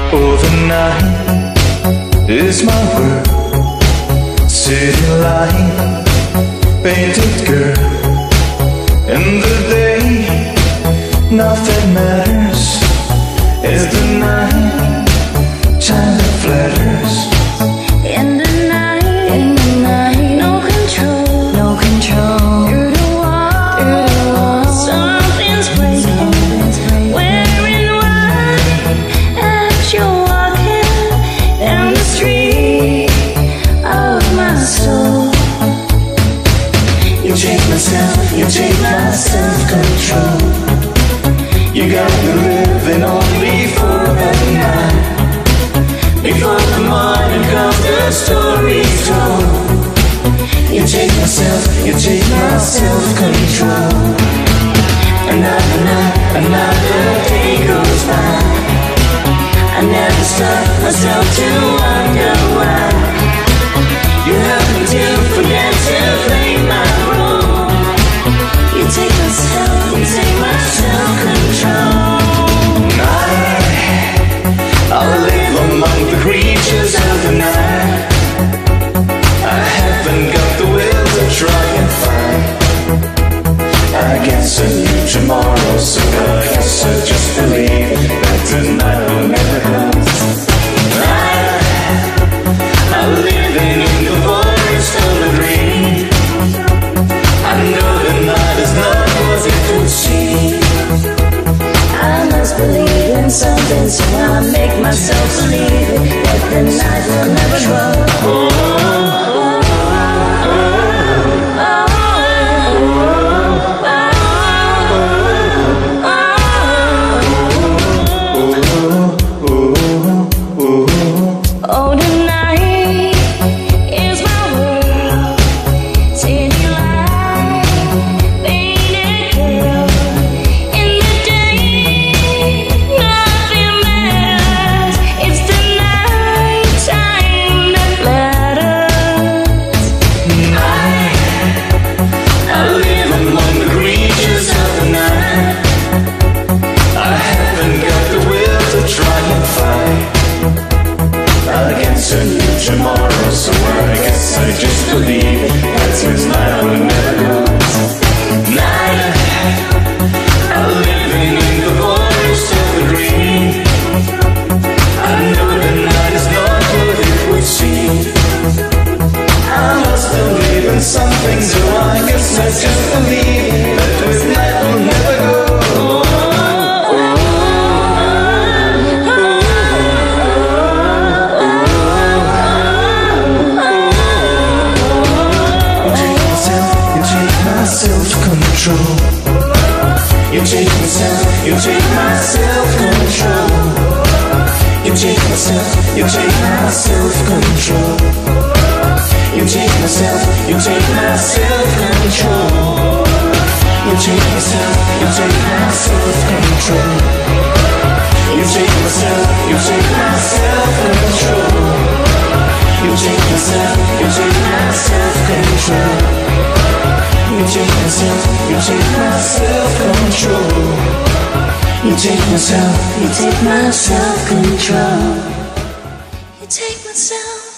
Oh, the night is my world. City light, painted girl. In the day, nothing matters. It's the night, time that flatters. In the night, no control, no control. Through the wall, something's breaking. Wearing white as you're walking down the street of my soul. You take myself, you take my self-control. You got me living only for the night. Before the morning comes, the story's told. You take myself, you take my self-control. Another night, another day goes by. I never stop myself to wonder why. You help me to forget to play my role. You take myself, you take my self-control. I'll live among the creatures of the night. I haven't got the will to try and find. I guess a new tomorrow, so I guess I just believe that tonight will never come. I'm living in the forest of the dream. I know the night is not what it would seem. I must believe in something, so I make myself believe it, that the night will never go. Oh, tonight is my world. City light, painted girl. In the day, nothing matters. It's the night time that flatters. I live among the creatures of the night. I haven't got the will to try and fight against a new tomorrow, so I guess I just believe that this night will never go. Night, I'm living in the forest of the dream. I know the night is not what it would seem. I must believe in something, so I guess I just believe that this night will never go. Self-control. You take myself, you take my self-control. You take myself, you take my self-control. You take myself, you take my self-control. You take myself, you take my self-control. You take myself, you take my self-control. You take myself, you take my self-control. You take myself, you take my self-control. You take myself, You take my self-control. You take myself.